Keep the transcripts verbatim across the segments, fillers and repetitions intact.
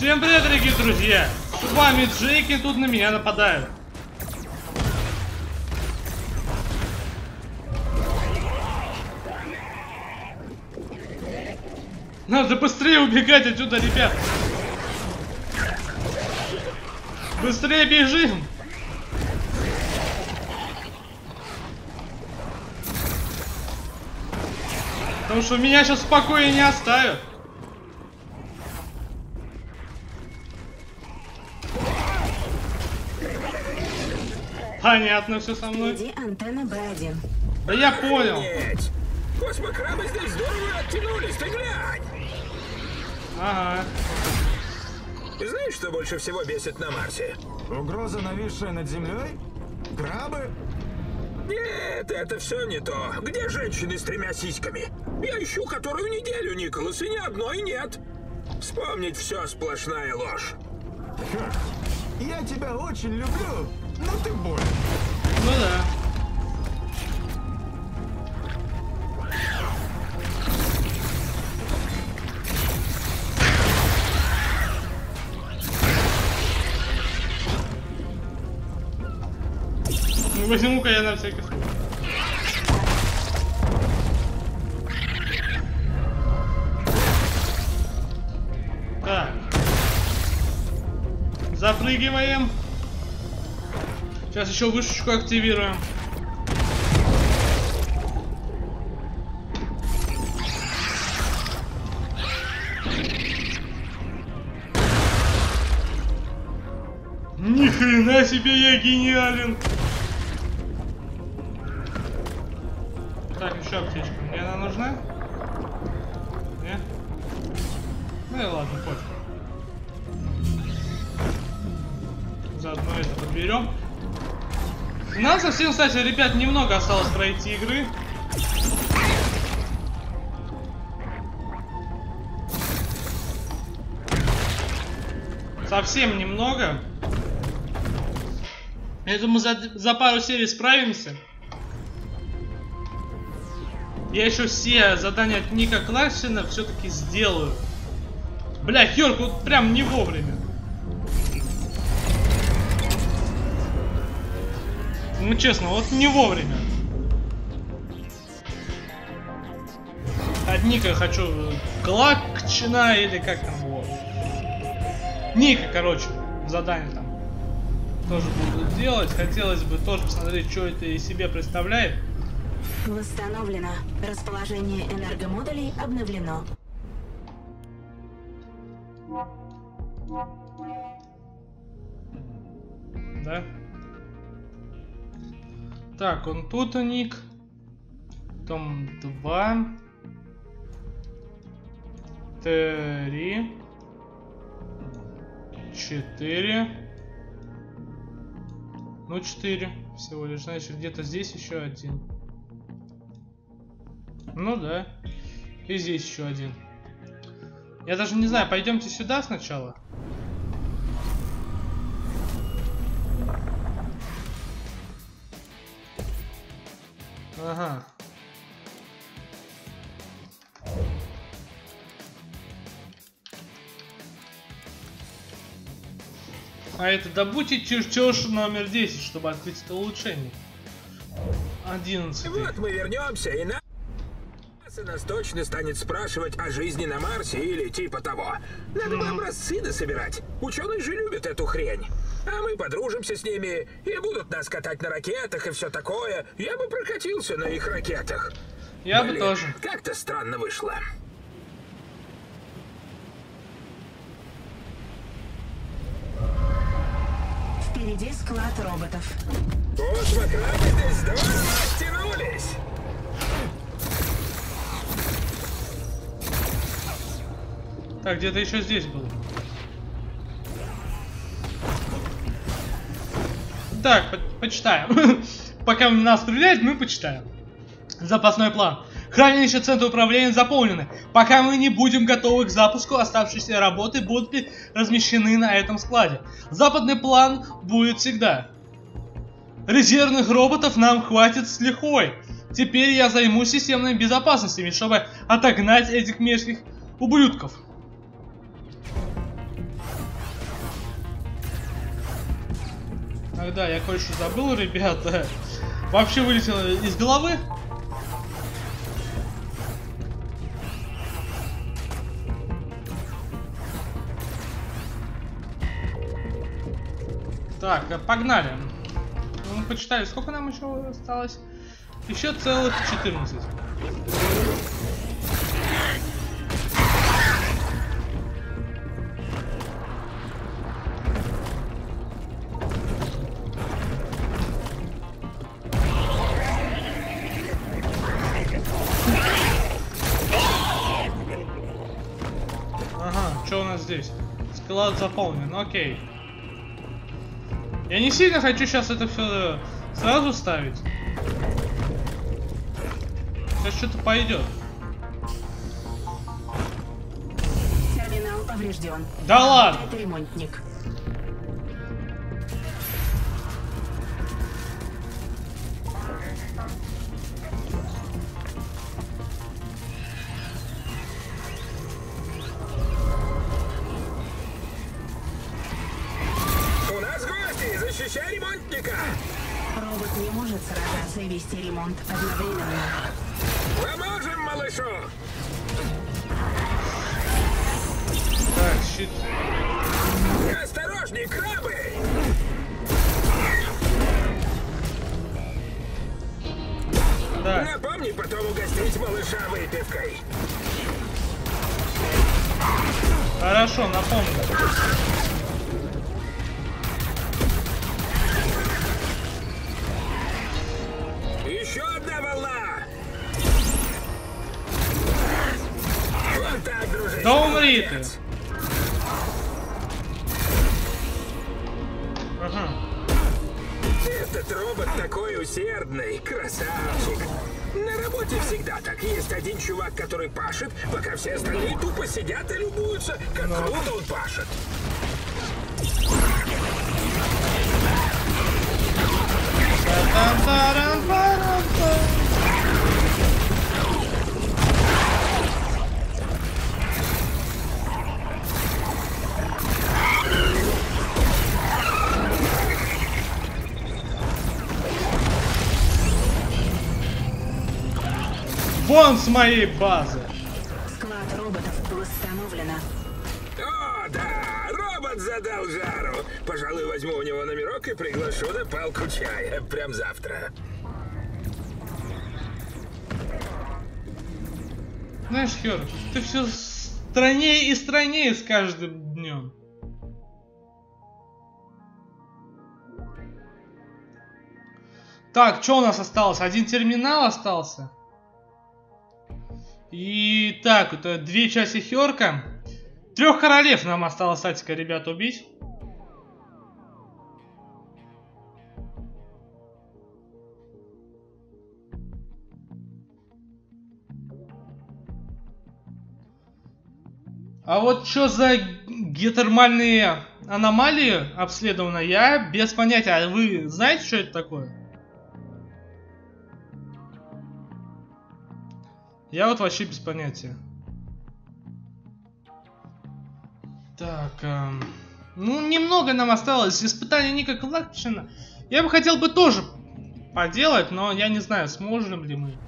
Всем привет, дорогие друзья! С вами Джейк, и тут на меня нападают. Надо быстрее убегать отсюда, ребят! Быстрее бежим! Потому что меня сейчас в покое не оставят. Понятно все со мной. Впереди антенна бэ один. Да я понял. Космокрабы здесь здорово оттянулись, ты глянь! Ага. Знаешь, что больше всего бесит на Марсе? Угроза, нависшая над землей? Крабы? Нет, это все не то. Где женщины с тремя сиськами? Я ищу которую неделю, Николас, и ни одной нет. Вспомнить все сплошная ложь. Ха. Я тебя очень люблю, но ты болен. Ну да. Ну возьму-ка я на всякий случай. Так. Запрыгиваем. Сейчас еще вышечку активируем. Ни хрена себе, я гениален. Так, еще аптечка. Мне она нужна? Нет? Ну и ладно, пофиг. Заодно это подберем. Нам совсем, кстати, ребят, немного осталось пройти игры. Совсем немного. Я думаю, за, за пару серий справимся. Я еще все задания от Ника Кларксона все-таки сделаю. Бля, Хёрк, вот прям не вовремя. Ну честно, вот не вовремя. От Ника хочу Кларксона или как там его. Ника, короче, задание там тоже буду делать. Хотелось бы тоже посмотреть, что это из себя представляет. Восстановлено. Расположение энергомодулей обновлено. Да? Так, он тут у Ник. Том два. Три. Четыре. Ну, четыре всего лишь. Значит, где-то здесь еще один. Ну да. И здесь еще один. Я даже не знаю, пойдемте сюда сначала. Ага. А это добудьте чертеж номер десять, чтобы открыть это улучшение. одиннадцать. Вот мы вернемся, и нас, и нас точно станет спрашивать о жизни на Марсе или типа того. Надо бы образцы дособирать. Ученые же любят эту хрень. А мы подружимся с ними, и будут нас катать на ракетах и все такое. Я бы прокатился на их ракетах. Я Блин, бы тоже. Как-то странно вышло. Впереди склад роботов. Космокрабы здесь здорово оттянулись. Так, где-то еще здесь был. Так, по почитаем. Пока нас стреляют, мы почитаем. Запасной план. Хранилище центра управления заполнены. Пока мы не будем готовы к запуску, оставшиеся работы будут размещены на этом складе. Западный план будет всегда. Резервных роботов нам хватит с лихвой. Теперь я займусь системной безопасностью, чтобы отогнать этих мерзких ублюдков. Ах да, я кое-что забыл, ребята. Вообще вылетело из головы. Так, погнали. Мы почитали, сколько нам еще осталось? Еще целых четырнадцать. Ага, что у нас здесь? Склад заполнен, окей. Я не сильно хочу сейчас это все сразу ставить. Сейчас что-то пойдет. Терминал поврежден. Да ладно! Это ремонтник. У нас гости! Защищай ремонтника! Робот не может сражаться и вести ремонт одновременно. Поможем малышу! Так, щит. Осторожней, крабы! Так, Напомни потом угостить малыша выпивкой. хорошо, напомню. Еще одна волна! Вот так, дружище. Да умри ты. молодец. Ага. Этот робот такой усердный, красавчик. На работе всегда так. Есть один чувак, который пашет, пока все остальные тупо сидят и любуются, как круто он пашет. Вон с моей базы. Склад роботов восстановлено. О, да, робот задал жару. Пожалуй, возьму у него номерок и приглашу на палку чая. Прям завтра. Знаешь, Хёр, ты все страннее и страннее с каждым днем. Так, что у нас осталось? Один терминал остался. И так, это две части Хёрка. Трех королев нам осталось, кстати, ребят, убить. А вот что за геотермальные аномалии обследовано, я без понятия. А вы знаете, что это такое? Я вот вообще без понятия. Так, эм, ну немного нам осталось. Испытание Ника Клакшина. Я бы хотел бы тоже поделать, но я не знаю, сможем ли мы.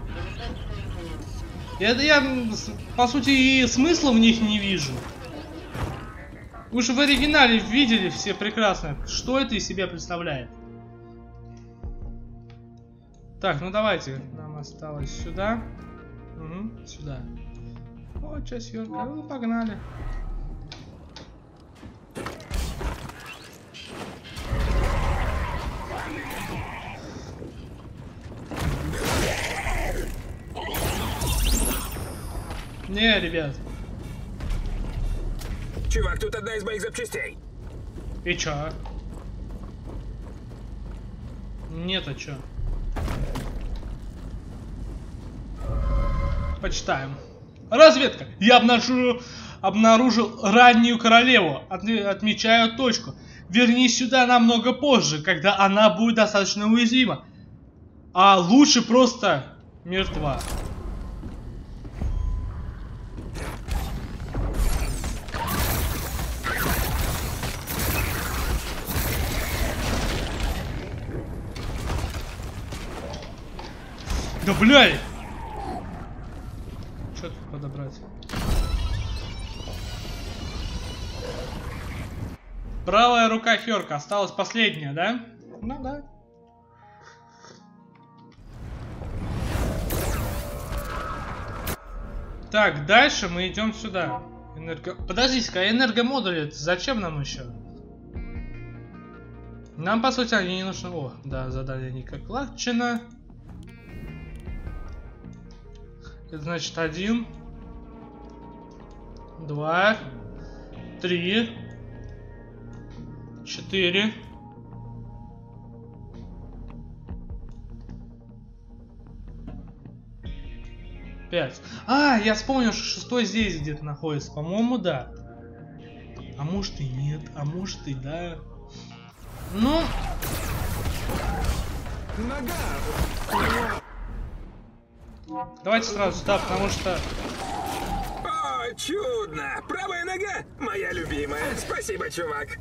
Я, я по сути, и смысла в них не вижу. Вы же в оригинале видели все прекрасно, что это из себя представляет. Так, ну давайте. Нам осталось сюда. Угу, сюда. Вот, часть Йорка. Ну, погнали. Не, ребят. Чувак, тут одна из моих запчастей. И чё? Нет, а чё? Почитаем. Разведка. Я обнаружил, обнаружил раннюю королеву. От, отмечаю точку. Вернись сюда намного позже, когда она будет достаточно уязвима. А лучше просто мертва. Да блядь! Что тут подобрать? Правая рука Хёрка. Осталась последняя, да? Ну да. Так, дальше мы идем сюда. Энерго... Подождите-ка, а энергомодули зачем нам еще? Нам, по сути, они не нужны. О, да, задание никак легчено. Это значит один, два, три, четыре. Пять. А, я вспомнил, что шестой здесь где-то находится. По-моему, да. А может и нет, а может и да. Ну. Нога. Давайте сразу сюда, потому что... О, чудно! Правая нога! Моя любимая. Спасибо, чувак.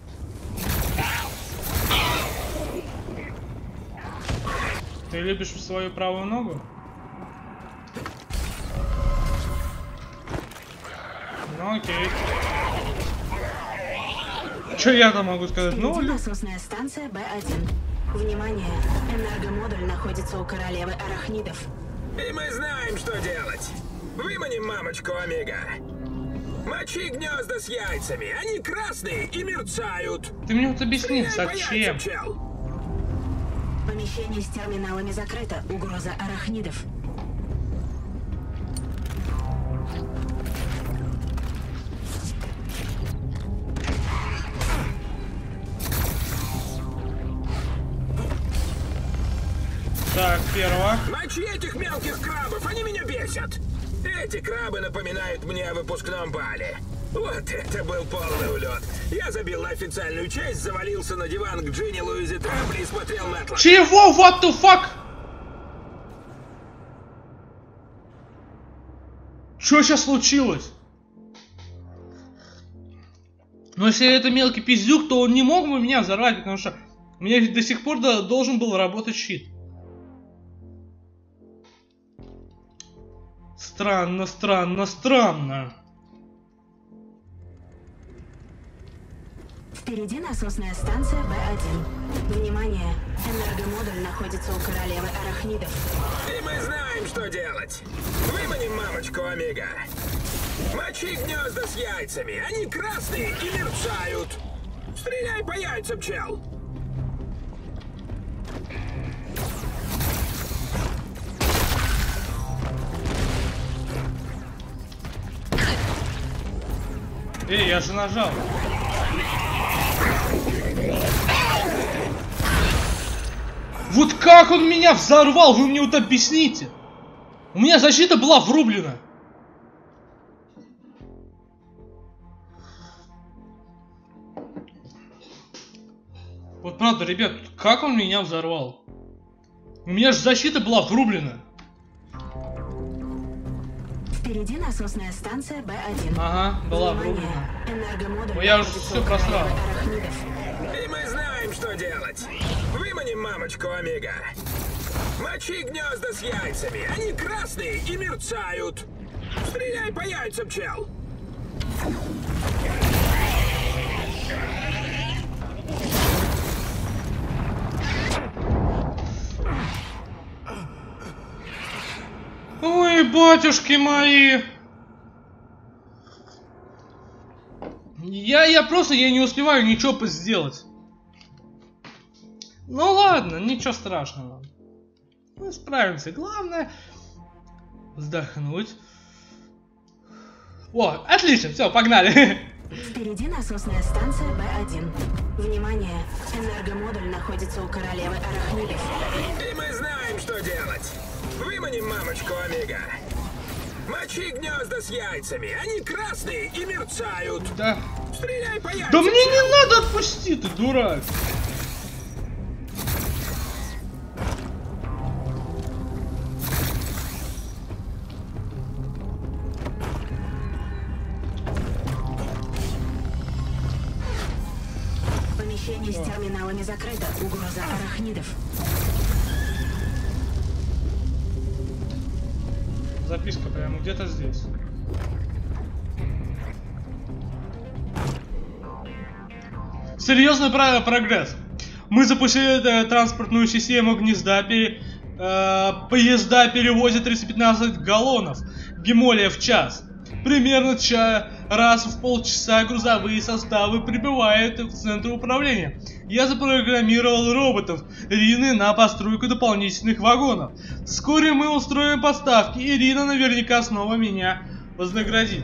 Ты любишь свою правую ногу? Ну окей. Что я там могу сказать? Ну, насосная станция Б один. Внимание! Энергомодуль находится у королевы арахнидов. И мы знаем, что делать. Выманим мамочку Омега. Мочи гнезда с яйцами. Они красные и мерцают. Ты мне вот объясни, Стреляй по зачем? яйцам, чел. Помещение с терминалами закрыто. Угроза арахнидов. Так, первого. Мочи этих мелких крабов, они меня бесят. Эти крабы напоминают мне о выпускном бале. Вот это был полный улет. Я забил на официальную часть, завалился на диван к Джинни Луизе Трамбли и смотрел на Атлас. Чего? What the fuck? Что сейчас случилось? Но если это мелкий пиздюк, то он не мог бы меня взорвать, потому что у меня ведь до сих пор должен был работать щит. Странно, странно, странно. Впереди насосная станция Б один. Внимание! Энергомодуль находится у королевы арахнидов. И мы знаем, что делать. Выманим мамочку Омега. Мочи гнезда с яйцами. Они красные и мерцают. Стреляй по яйцам, чел. Эй, я же нажал. Вот как он меня взорвал, вы мне вот объясните. У меня защита была врублена. Вот правда, ребят, как он меня взорвал? У меня же защита была врублена. Впереди насосная станция Б один. Ага, была врублена. Ой, я уже все просрал. И мы знаем, что делать. Выманим мамочку Омега. Мочи гнезда с яйцами. Они красные и мерцают. Стреляй по яйцам, чел. Ой, батюшки мои. Я, я просто, я не успеваю ничего сделать. Ну ладно, ничего страшного. Мы справимся. Главное вздохнуть. О, отлично, все, погнали. Впереди насосная станция Б один. Внимание! Энергомодуль находится у королевы арахнидов. И мы знаем, что делать. Выманим мамочку Омега. Мочи гнезда с яйцами. Они красные и мерцают. Да. Стреляй по яйцам. Да мне не надо, отпусти, ты дурак. Помещение с терминалами закрыто. Угроза арахнидов. Записка прямо где-то здесь. Серьезный прогресс. Мы запустили транспортную систему гнезда. Пере, э, поезда перевозят триста пятнадцать галлонов гемолия в час. Примерно ча раз в полчаса грузовые составы прибывают в центр управления. Я запрограммировал роботов Рины на постройку дополнительных вагонов. Вскоре мы устроим поставки, и Рина наверняка снова меня вознаградит.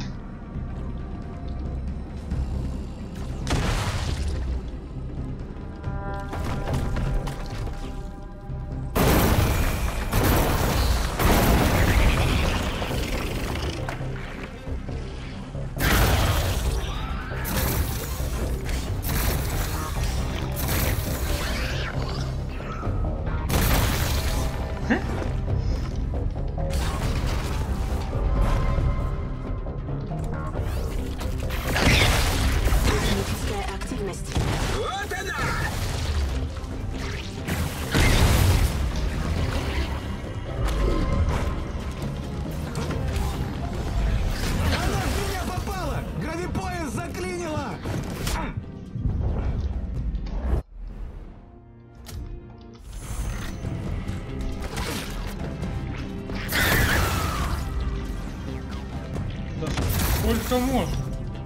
Сколько можно?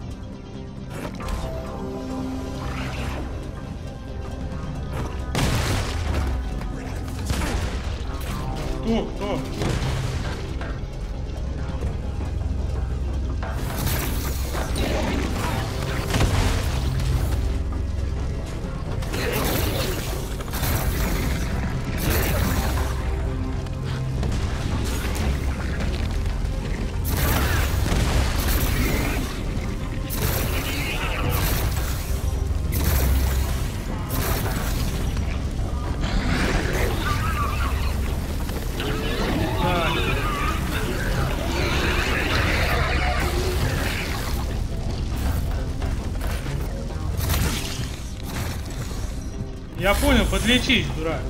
Кто, кто? Я понял, подлечись, дурак.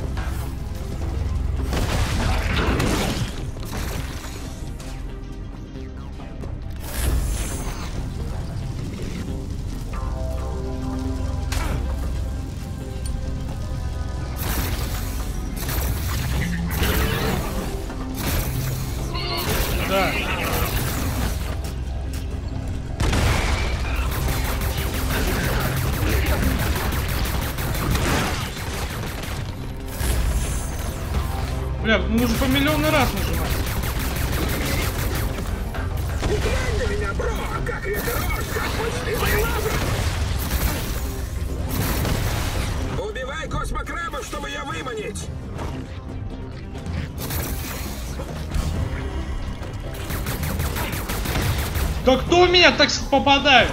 Да. Бля, ну уже по миллионный раз нажимать. Глянь на меня, бро, как я хорош, как почти лазер. Убивай космокраба, чтобы ее выманить. Да кто в меня так попадает?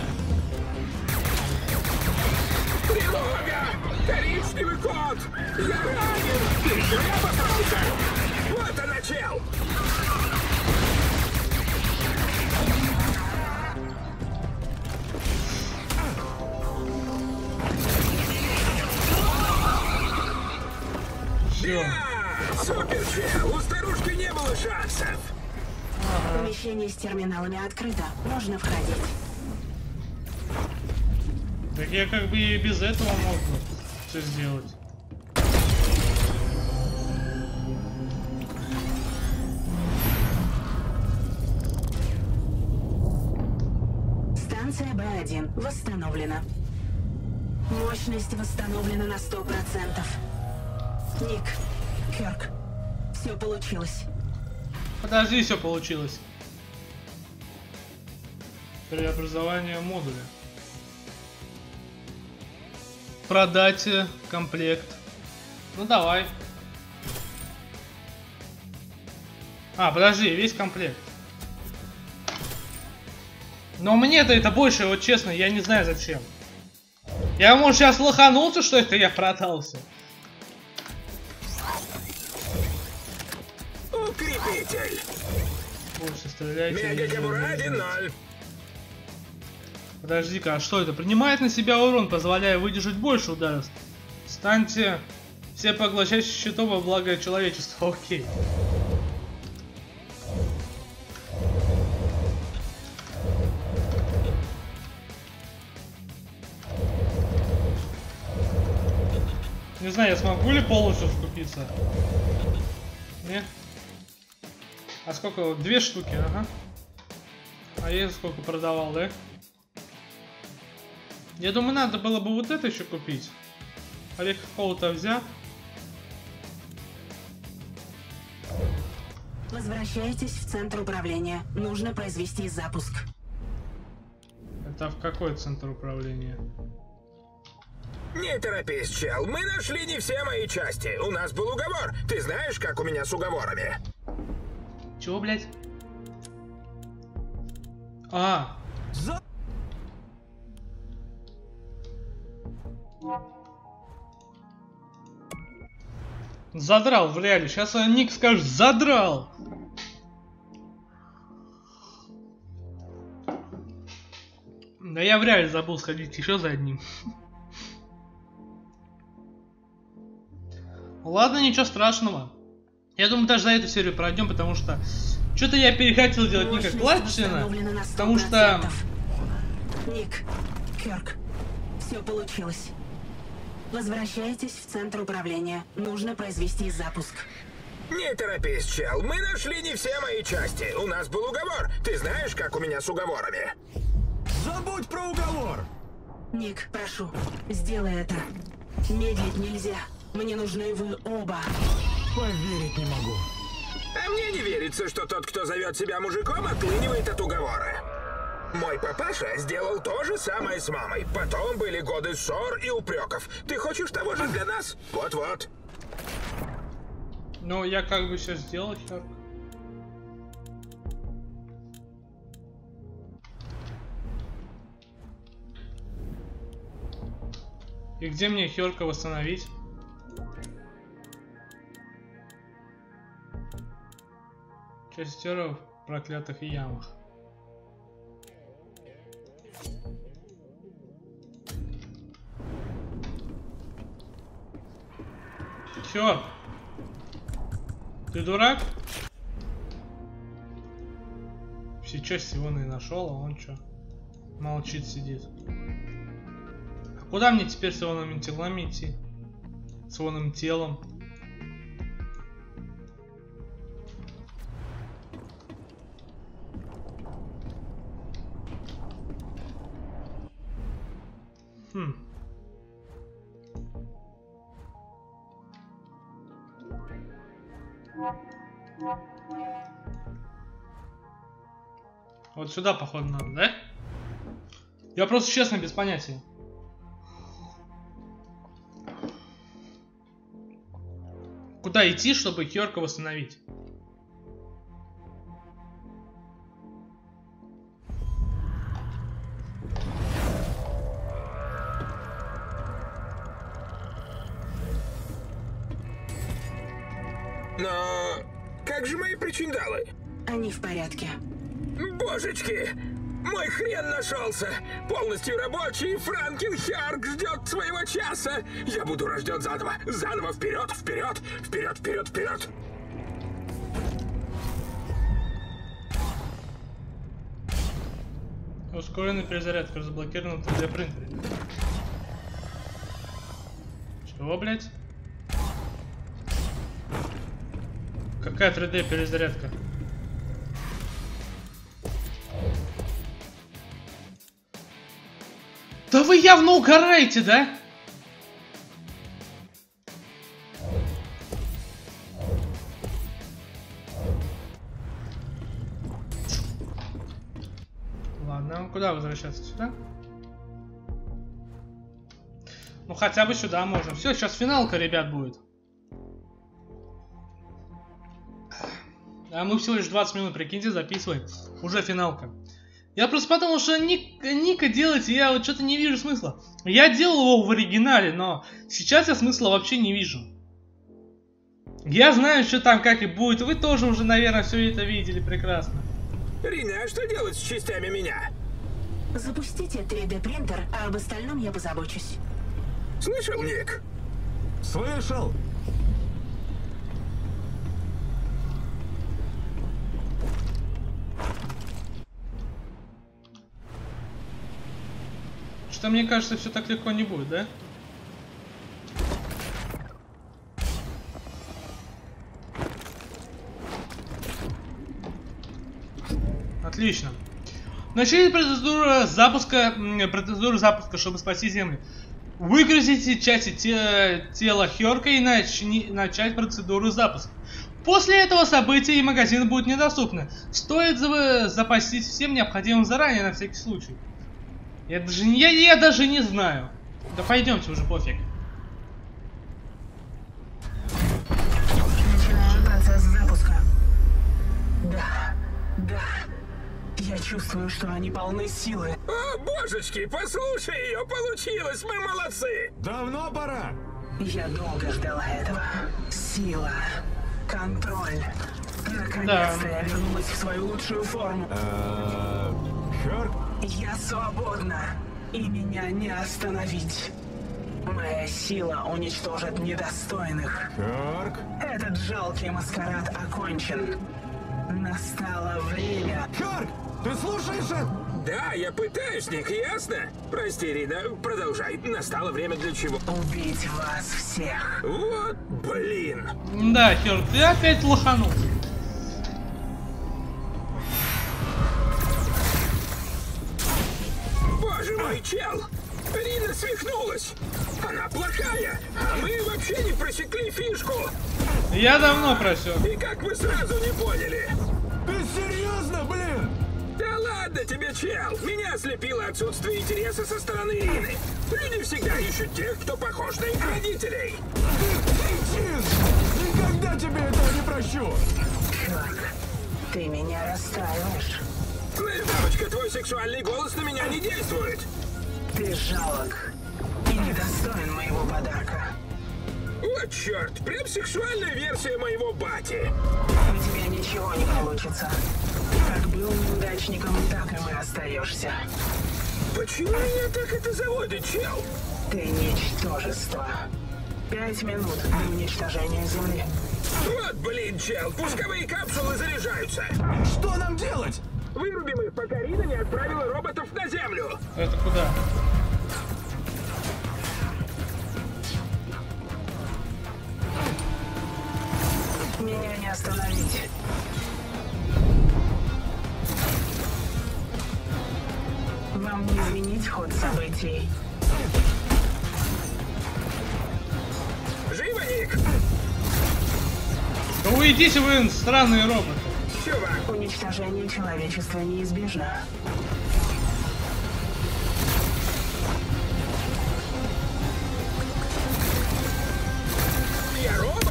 Тревога! Коричневый кот! Я ранен! Ты зря попался! Вот она, чел! Все. Да! Супер, чел! У старушки не было шансов! Помещение с терминалами открыто. Можно входить. Так я как бы и без этого мог бы все сделать. Станция Б один восстановлена. Мощность восстановлена на сто процентов. Ник, Кёрк, все получилось. Подожди, все получилось. Преобразование модуля. Продать комплект. Ну давай. А, подожди, весь комплект. Но мне-то это больше, вот честно, я не знаю зачем. Я, может, сейчас лоханулся, что это я продался. Укрепитель! Больше стреляйте. Мега-гемура один ноль. Подожди-ка, а что это? Принимает на себя урон, позволяя выдержать больше ударов. Станьте все поглощающим щитом во благо человечества. Окей. Не знаю, я смогу ли полностью скупиться. Не? А сколько? Две штуки, ага. А я сколько продавал, да? Я думаю, надо было бы вот это еще купить. Орех какого-то взял. Возвращайтесь в центр управления. Нужно произвести запуск. Это в какой центр управления? Не торопись, чел. Мы нашли не все мои части. У нас был уговор. Ты знаешь, как у меня с уговорами? Чего, блядь? А. За... Задрал в реале. Сейчас Ник скажет задрал. Да я в реале забыл сходить еще за одним. Ладно, ничего страшного. Я думаю, даже за эту серию пройдем, потому что что-то я перехотел делать не как Клатчина, потому что... Ник, Кёрк, все получилось. Возвращайтесь в центр управления. Нужно произвести запуск. Не торопись, чел. Мы нашли не все мои части. У нас был уговор. Ты знаешь, как у меня с уговорами? Забудь про уговор! Ник, прошу, сделай это. Медлить нельзя. Мне нужны вы оба. Поверить не могу. А мне не верится, что тот, кто зовет себя мужиком, отлынивает от уговора. Мой папаша сделал то же самое с мамой. Потом были годы ссор и упреков. Ты хочешь того же для нас? Вот-вот. Ну, я как бы все сделал, Хёрк. И где мне Хёрка восстановить? Шестеров в проклятых ямах. Хёрк, ты дурак? Все части вон и нашел, а он чё? Молчит, сидит. А куда мне теперь с ионными телами идти? С ионным телом? Хм. Вот сюда, походу, надо, да? Я просто честно без понятия. Куда идти, чтобы Хёрка восстановить? Но как же мои причиндалы? Они в порядке. Божечки! Мой хрен нашелся! Полностью рабочий, Франкен Хёрк ждет своего часа! Я буду рожден заново! Заново вперед, вперед, вперед, вперед, вперед! Ускоренный перезарядка разблокирован в три дэ принтере. Чего, блять? Какая три дэ перезарядка? Да вы явно угораете, да? Ладно, куда возвращаться? Сюда? Ну хотя бы сюда можем. Все, сейчас финалка, ребят, будет. А мы всего лишь двадцать минут, прикиньте, записываем. Уже финалка. Я просто подумал, что Ник, Ника делать, я вот что-то не вижу смысла. Я делал его в оригинале, но сейчас я смысла вообще не вижу. Я знаю, что там как и будет. Вы тоже уже, наверное, все это видели прекрасно. Рина, а что делать с частями меня? Запустите три дэ принтер, а об остальном я позабочусь. Слышал, Ник? Слышал? Что мне кажется, все так легко не будет, да? Отлично. Начните процедуру запуска, процедуру запуска, чтобы спасти Землю. Выгрузите части те, тела Хёрка и начни, начать процедуру запуска. После этого события и магазины будут недоступны. Стоит за, запастись всем необходимым заранее, на всякий случай. Я даже, я, я даже не знаю. Да пойдемте уже, пофиг. Начинаем процесс запуска. Да, да. Я чувствую, что они полны силы. О, божечки, послушай ее, получилось, мы молодцы! Давно пора. Я долго ждала этого. Сила. Контроль. Наконец-то Да. я вернулась в свою лучшую форму. Э, Хёрк? Я свободна. И меня не остановить. Моя сила уничтожит недостойных. Хёрк? Этот жалкий маскарад окончен. Настало время. Хёрк, ты слушаешь это? Да, я пытаюсь, Ник, ясно? Прости, Рина, продолжай. Настало время для чего? Убить вас всех. Вот, блин. Да, Хёрк, ты опять лоханул. Боже мой, чел! Рина свихнулась! Она плохая, а мы вообще не просекли фишку! Я давно просек. И как вы сразу не поняли? Ты серьезно, блин? Да ладно тебе, чел! Меня ослепило отсутствие интереса со стороны Рины. Люди всегда ищут тех, кто похож на их родителей. Ты чист! Никогда тебе этого не прощу! Хёрк, ты меня расстраиваешь. Клэр, бабочка, твой сексуальный голос на меня не действует. Ты жалок и недостоин моего подарка. Вот черт, прям сексуальная версия моего бати. У тебя ничего не получится. Как был неудачником, так и мы остаешься. Почему меня так это заводит, чел? Ты ничтожество. Пять минут до уничтожения Земли. Вот, блин, чел, пусковые капсулы заряжаются. Что нам делать? Вырубим их, пока Рина не отправила роботов на Землю. Это куда? Меня не остановить. Вам не изменить ход событий. Живо, Ник? Да уйдите вы, странные роботы. Чувак, Уничтожение человечества неизбежно. я робот?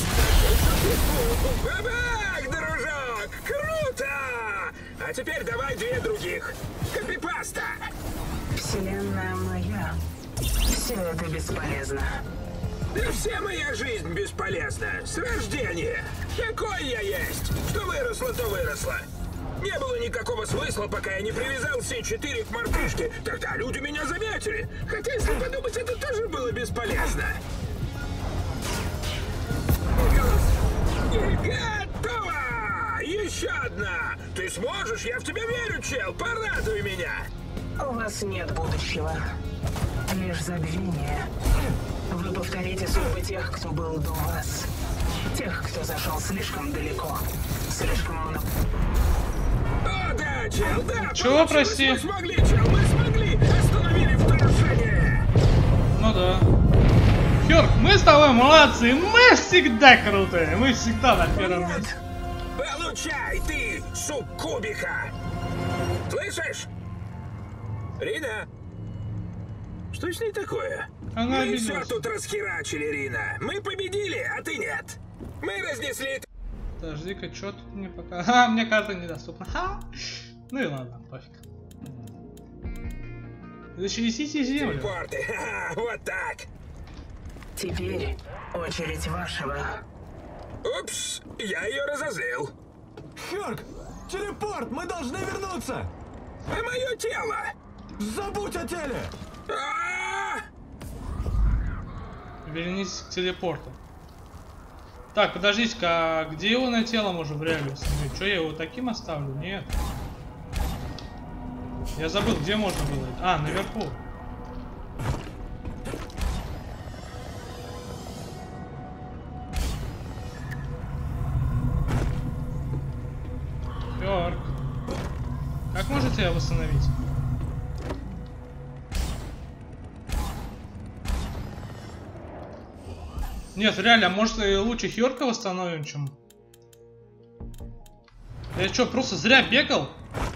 Бабах, дружок! Круто! А теперь давай две других. Копипаста! Вселенная моя. Все это бесполезно. Да вся моя жизнь бесполезна. С рождения. Какой я есть. Что выросло, то выросло. Не было никакого смысла, пока я не привязал все четыре к мартышке. Тогда люди меня заметили. Хотя, если подумать, это тоже было бесполезно. Готово! Еще одна! Ты сможешь? Я в тебя верю, чел. Порадуй меня. У вас нет будущего. Лишь забвение. Вы повторите судьбы тех, кто был до вас. Тех, кто зашел слишком далеко. Слишком много. О, да, чел, да! Чего, получилось. прости? Мы смогли, чел, мы смогли! Остановили вторжение! Ну да. Хёрк, мы с тобой молодцы, мы всегда крутые, мы всегда на первом месте. Получай, ты, суккубиха! Слышишь? Рина? Что с ней такое? Она Мы все обиделась. тут расхерачили, Рина. Мы победили, а ты нет. Мы разнесли... Подожди-ка, что тут мне пока... А, мне карта недоступна. Ха! Ну и ладно, пофиг. Защитите землю. Телепорты, ха-ха, вот так. Теперь очередь вашего. Упс, я ее разозлил. Хёрк, телепорт, мы должны вернуться! А мое тело? Забудь о теле! А-а-а! Вернись к телепорту. Так, подождите-ка, а где его на тело можно в реале установить? Что, я его таким оставлю? Нет. Я забыл, где можно было. А, наверху. Хёрк. Как сможете ее восстановить? Нет, реально, может и лучше Хьорка восстановим, чем... Я что, просто зря бегал?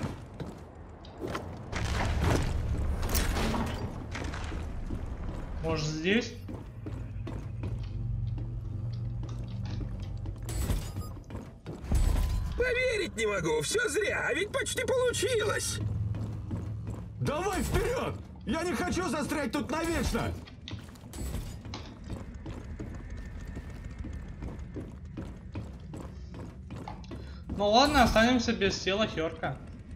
Может здесь? Поверить не могу, все зря, а ведь почти получилось. Давай вперед! Я не хочу застрять тут навечно! Ну ладно, останемся без тела Хьорка.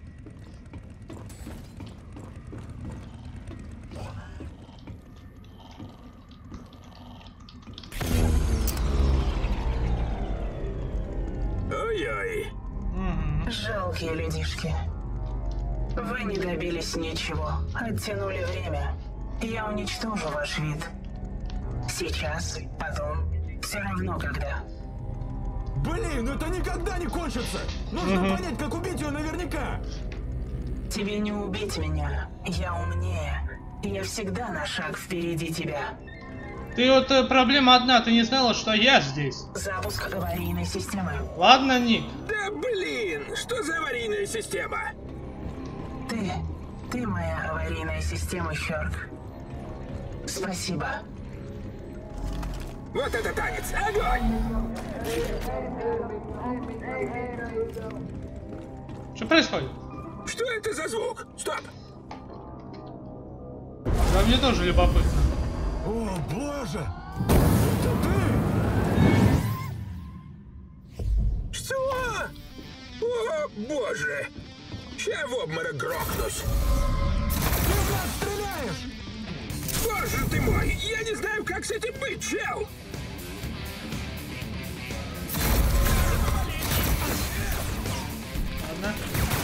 Ой-ой. Угу. Жалкие людишки. Вы не добились ничего, оттянули время. Я уничтожу ваш вид. Сейчас, потом, все равно когда. Блин, это никогда не кончится! Нужно Мгм. понять, как убить ее наверняка! Тебе не убить меня, я умнее. Я всегда на шаг впереди тебя. Ты вот э, проблема одна, ты не знала, что я здесь. Запуск аварийной системы. Ладно, Ник. Да блин, что за аварийная система? Ты, ты моя аварийная система, Хёрк. Спасибо. Вот это танец, огонь! Что происходит? Что это за звук? Стоп! Да мне тоже любопытно. О, боже! Это ты? Что? О, боже! Ща в обморок грохнусь. Ты в нас стреляешь! Боже ты мой, я не знаю, как с этим быть, чел! Ладно.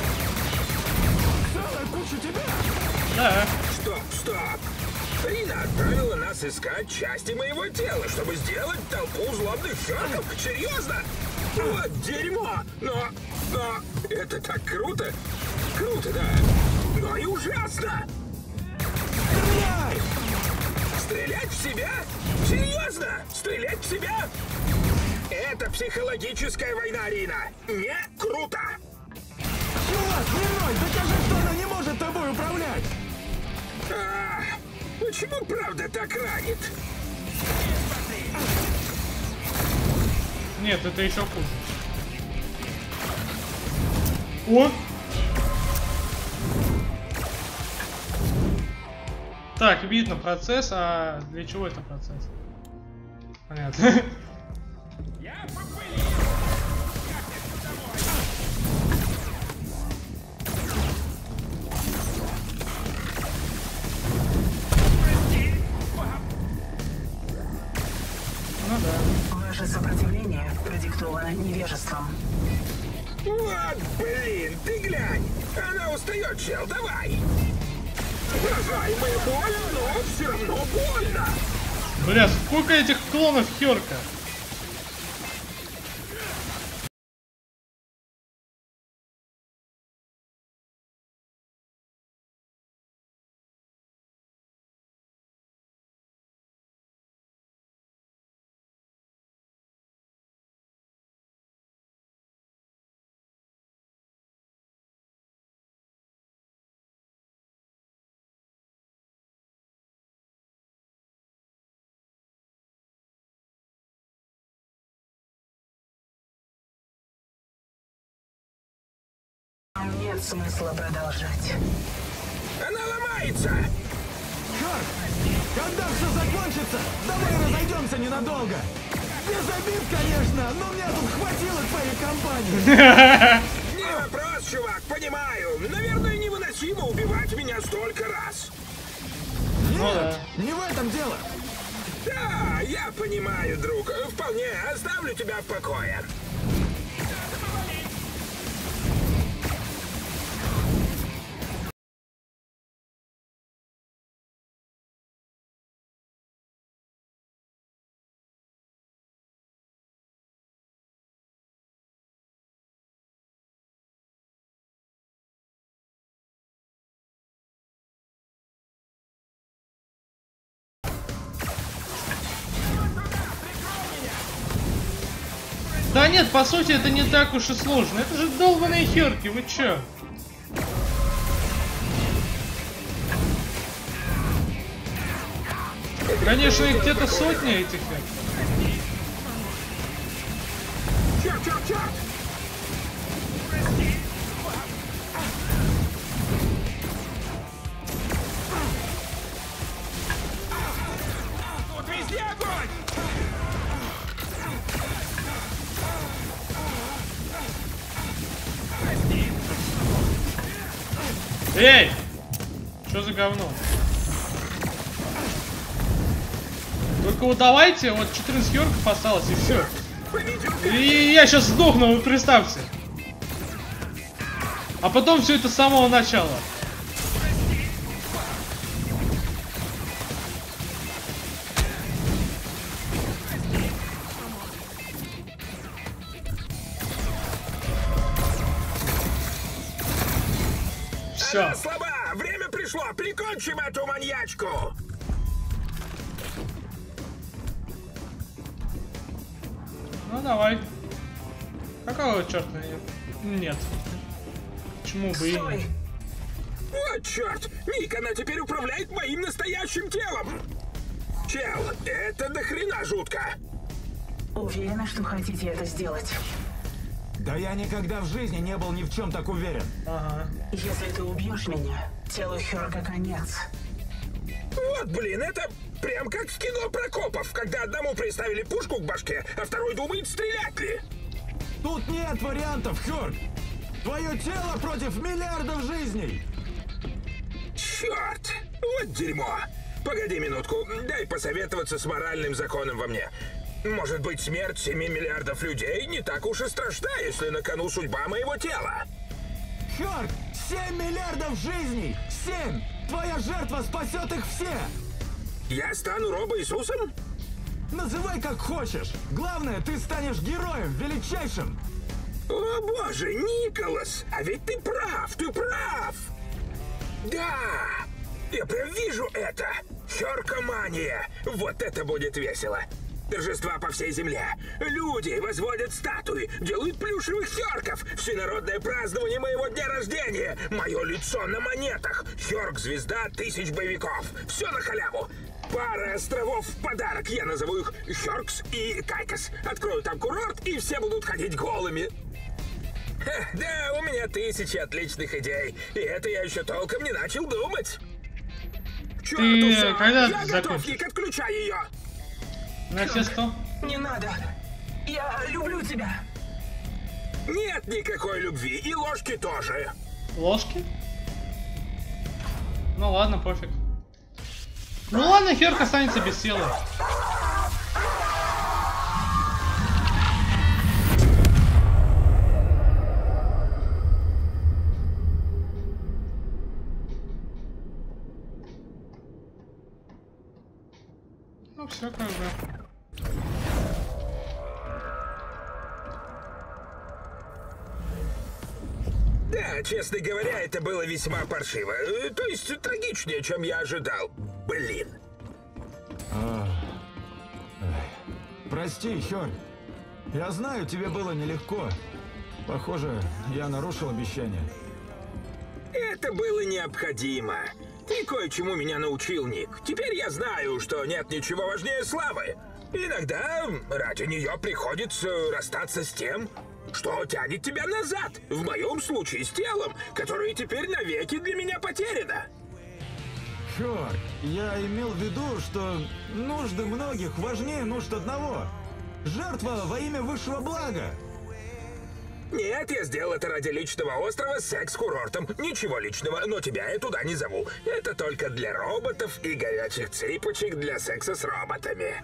Целая куча тебя! Да. Стоп, стоп! Рина отправила нас искать части моего тела, чтобы сделать толпу злобных щерков? Серьезно? Вот дерьмо! Но, но, это так круто! Круто, да! Но и ужасно! Стреляй! Стрелять в себя? Серьезно? Стрелять в себя? Это психологическая война, Рина! Не круто! Чувак, Лерой, докажи, что она не может тобой управлять! А, почему правда так ранит? Нет, это еще хуже. О! Так, видно процесс, а для чего это процесс? Понятно. Ну да. Ваше сопротивление продиктовано невежеством. Вот, блин, ты глянь! Она устает, чел, давай! Уважаемая, больно, но все равно больно! Бля, сколько этих клонов Хёрка? Нет смысла продолжать. Она ломается! Черт! Когда все закончится, давай разойдемся ненадолго! Без обид, конечно, но мне тут хватило твоей компании! Не вопрос, чувак, понимаю. Наверное, невыносимо убивать меня столько раз. Нет, Ну да. не в этом дело! Да, я понимаю, друг. Вполне оставлю тебя в покое. Да нет, по сути это не так уж и сложно. Это же долбаные херки, вы чё? Конечно, их где-то сотни этих. Черт, черт, черт! Тут везде огонь! Эй! Что за говно? Только вот давайте, вот четырнадцать йорков осталось и все. И я сейчас сдохну, вы представьте. А потом все это с самого начала. Все. Она слаба! Время пришло! Прикончим эту маньячку! Ну давай. Какого черта? Нет. Почему бы и нет? Вот черт! Ник, она теперь управляет моим настоящим телом! Чел, это до хрена жутко! Уверена, что хотите это сделать. Да я никогда в жизни не был ни в чем так уверен. Ага. Если ты убьешь меня, телу Хёрга конец. Вот блин, это прям как в кино про копов, когда одному приставили пушку к башке, а второй думает, стрелять ли. Тут нет вариантов, Хёрг. Твое тело против миллиардов жизней. Черт! Вот дерьмо! Погоди минутку, дай посоветоваться с моральным законом во мне. Может быть, смерть семи миллиардов людей не так уж и страшна, если на кону судьба моего тела. Хёрг, семь миллиардов жизней! Семь! Твоя жертва спасет их все! Я стану робо-Иисусом? Называй как хочешь. Главное, ты станешь героем, величайшим. О боже, Николас! А ведь ты прав, ты прав! Да! Я прям вижу это! Хёркомания! Вот это будет весело! Торжества по всей земле. Люди возводят статуи, делают плюшевых хёрков. Всенародное празднование моего дня рождения. Мое лицо на монетах. Хёрк-звезда тысяч боевиков. Все на халяву. Пара островов в подарок. Я назову их Хёркс и Кайкос. Открою там курорт, и все будут ходить голыми. Ха, да, у меня тысячи отличных идей. И это я еще толком не начал думать. Чёрту Ты всё. когда Я готов, закончишь? Ник, отключай ее. На все сто. Не надо. Я люблю тебя. Нет никакой любви, и ложки тоже. Ложки? Ну ладно, пофиг. Ну ладно, Хёрк останется без силы. Ну все как бы. Да, честно говоря, это было весьма паршиво. Э, То есть трагичнее, чем я ожидал. Блин. Прости, Хёрг. Я знаю, тебе было нелегко. Похоже, я нарушил обещание. Это было необходимо. Ты кое-чему меня научил, Ник. Теперь я знаю, что нет ничего важнее славы. Иногда ради нее приходится расстаться с тем, что тянет тебя назад. В моем случае с телом, которое теперь навеки для меня потеряно. Хёрг, я имел в виду, что нужды многих важнее нужд одного. Жертва во имя высшего блага. Нет, я сделал это ради личного острова с секс-курортом. Ничего личного, но тебя я туда не зову. Это только для роботов и горячих цыпочек для секса с роботами.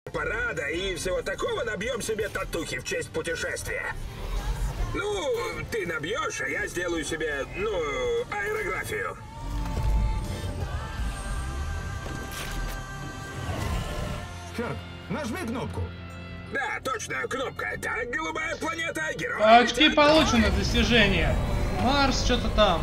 парада и всего такого набьем себе татухи в честь путешествия. Ну, ты набьешь, а я сделаю себе, ну, аэрографию. Херк, нажми кнопку. Да, точно, кнопка. Так, голубая планета, герой. Очки получено, достижение. Марс, что-то там.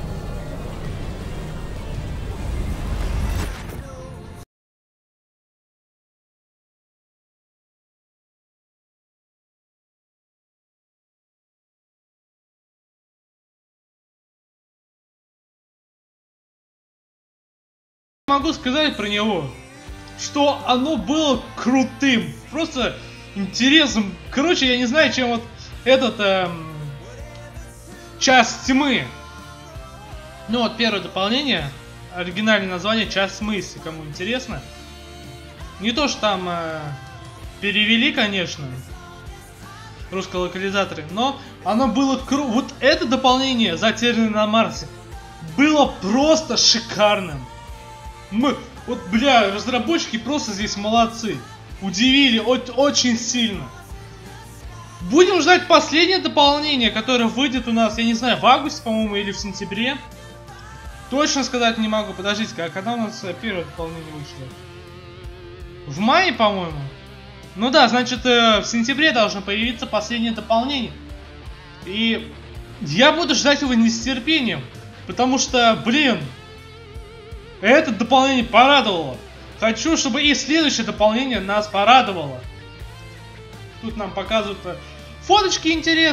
Могу сказать про него, что оно было крутым, просто интересным. Короче, я не знаю, чем вот этот эм, Час тьмы. Ну вот первое дополнение, оригинальное название Час тьмы, если кому интересно. Не то, что там э, перевели, конечно, русские локализаторы, но оно было круто. Вот это дополнение, Затерянный на Марсе, было просто шикарным. Мы, вот, бля, разработчики просто здесь молодцы. Удивили очень сильно. Будем ждать последнее дополнение, которое выйдет у нас, я не знаю, в августе, по-моему, или в сентябре. Точно сказать не могу. Подождите, а когда у нас первое дополнение вышло? В мае, по-моему. Ну да, значит, в сентябре должно появиться последнее дополнение. И я буду ждать его не с терпением. Потому что, блин, это дополнение порадовало. Хочу, чтобы и следующее дополнение нас порадовало. Тут нам показывают фоточки интересные.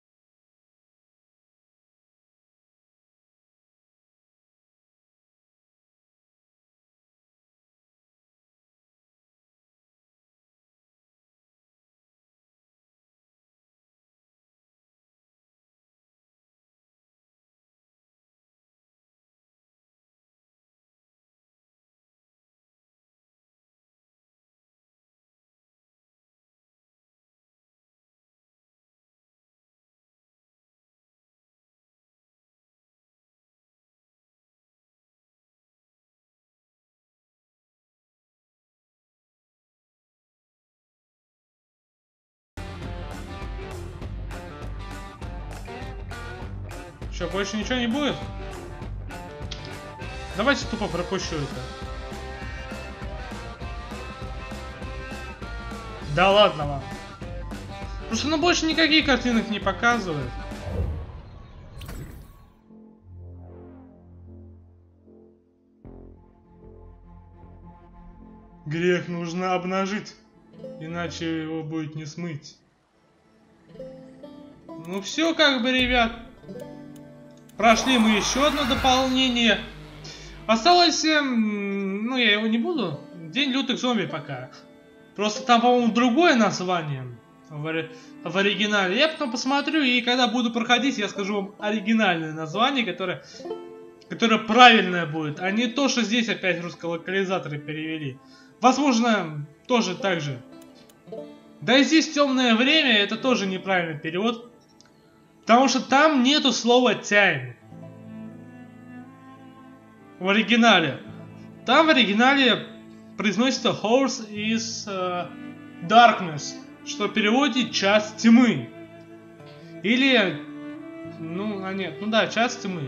Что, больше ничего не будет? Давайте тупо пропущу это. Да ладно вам. Просто ну больше никаких картинок не показывает. Грех нужно обнажить, иначе его будет не смыть. Ну все как бы, ребят. Прошли мы еще одно дополнение. Осталось, ну я его не буду. День лютых зомби пока. Просто там, по-моему, другое название в, в оригинале. Я потом посмотрю, и когда буду проходить, я скажу вам оригинальное название, которое, которое правильное будет, а не то, что здесь опять русские локализаторы перевели. Возможно, тоже так же. Да и здесь темное время, это тоже неправильный перевод. Потому что там нету слова time. В оригинале. Там в оригинале произносится Horse is uh, Darkness, что в переводе Час тьмы. Или, ну, а нет, ну да, Час тьмы.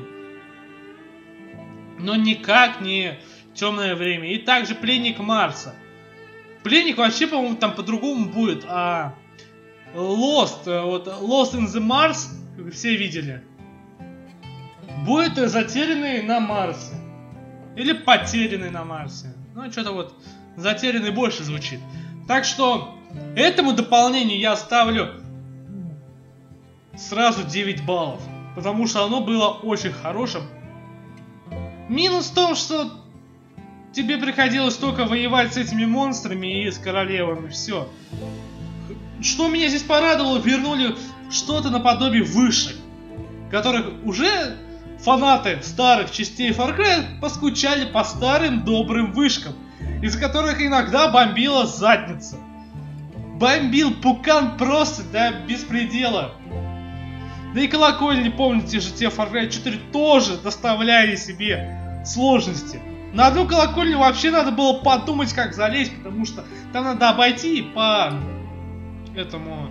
Но никак не темное время. И также Пленник Марса. Пленник вообще, по-моему, там по-другому будет, а Lost, вот Lost in the Mars, как все видели, будет Затерянный на Марсе. Или Потерянный на Марсе. Ну, что-то вот Затерянный больше звучит. Так что этому дополнению я ставлю сразу девять баллов. Потому что оно было очень хорошим. Минус в том, что тебе приходилось только воевать с этими монстрами и с королевами. Все. Что меня здесь порадовало, вернули что-то наподобие вышек, которых уже фанаты старых частей Far Cry поскучали по старым добрым вышкам, из которых иногда бомбила задница. Бомбил пукан просто до беспредела. Да и колокольни, помните же, те Far Cry четыре тоже доставляли себе сложности. На одну колокольню вообще надо было подумать, как залезть, потому что там надо обойти по этому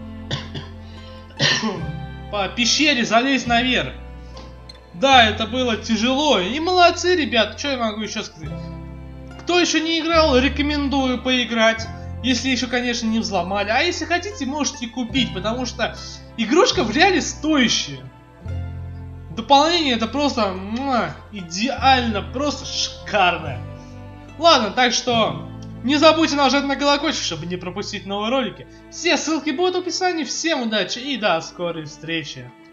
по пещере, залезть наверх. Да, это было тяжело. И молодцы, ребят, что я могу еще сказать? Кто еще не играл, рекомендую поиграть. Если еще, конечно, не взломали. А если хотите, можете купить, потому что игрушка в реале стоящая. Дополнение это просто муа, идеально, просто шикарное. Ладно, так что не забудьте нажать на колокольчик, чтобы не пропустить новые ролики. Все ссылки будут в описании. Всем удачи и до скорой встречи.